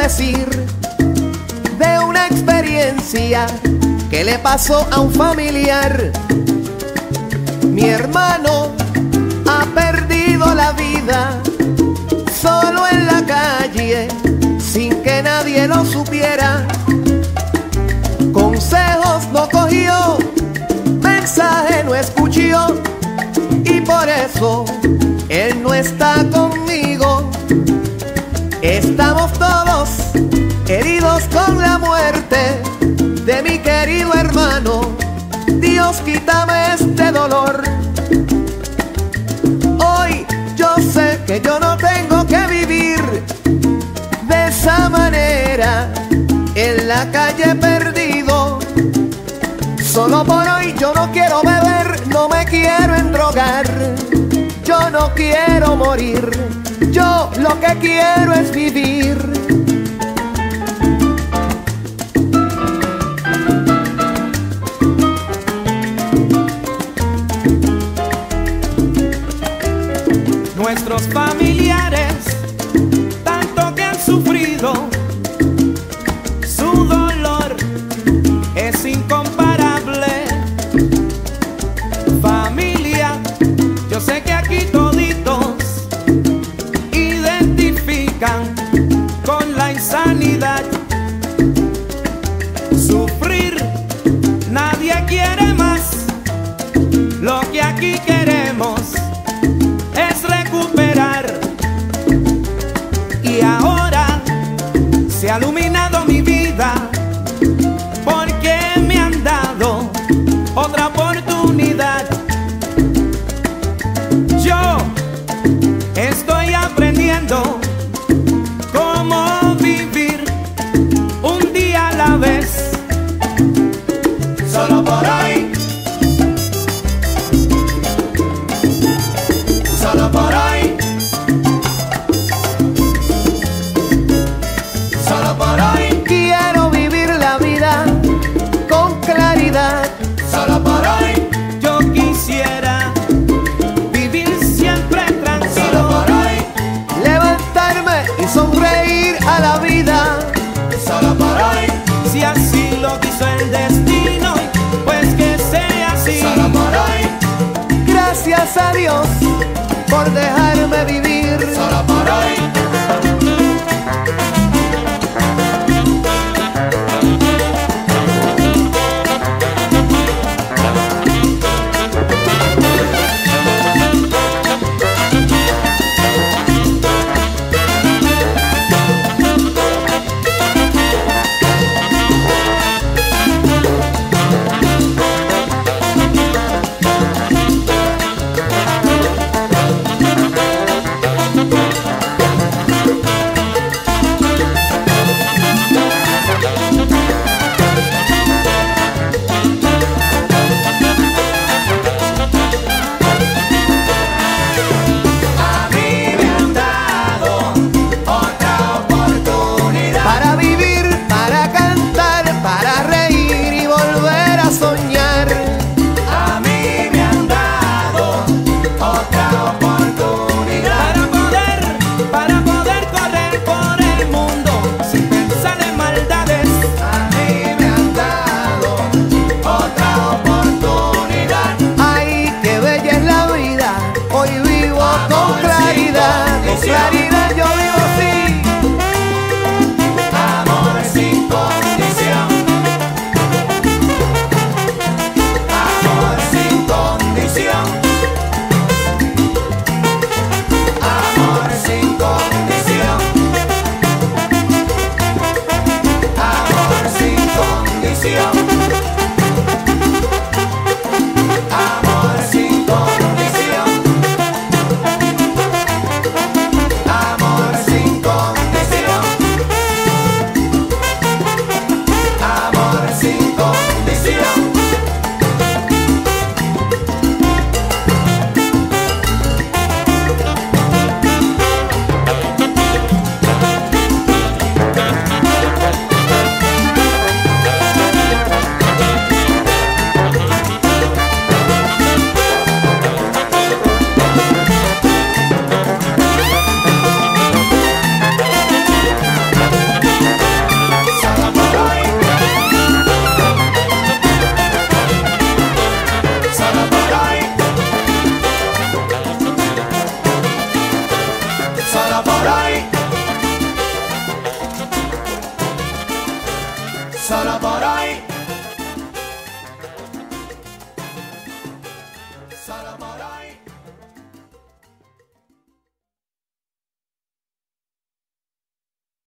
decir de una experiencia que le pasó a un familiar. Mi hermano ha perdido la vida solo en la calle, sin que nadie lo supiera. Consejos no cogió, mensaje no escuchó, y por eso él no está conmigo. Estamos todos heridos con la muerte de mi querido hermano. Dios, quítame este dolor. Hoy yo sé que yo no tengo que vivir de esa manera, en la calle perdido. Solo por hoy yo no quiero beber, no me quiero endrogar, yo no quiero morir, yo lo que quiero es vivir. Nuestros familiares, tanto que han sufrido, su dolor es incomparable. Familia, yo sé que aquí toditos identifican con la insanidad. Sufrir, nadie quiere más. Lo que aquí queremos es recuperar. Y ahora se ha iluminado mi vida, porque me han dado otra oportunidad. Yo estoy aprendiendo cómo vivir un día a la vez. Solo por hoy, solo por hoy, solo por hoy. Quiero vivir la vida con claridad. Solo por hoy yo quisiera vivir siempre tranquilo. Solo por hoy Levantarme y sonreír a la vida. solo por hoy. Si así lo quiso el destino, pues que sea así. Solo por hoy, Gracias a Dios por dejarme vivir. solo por hoy.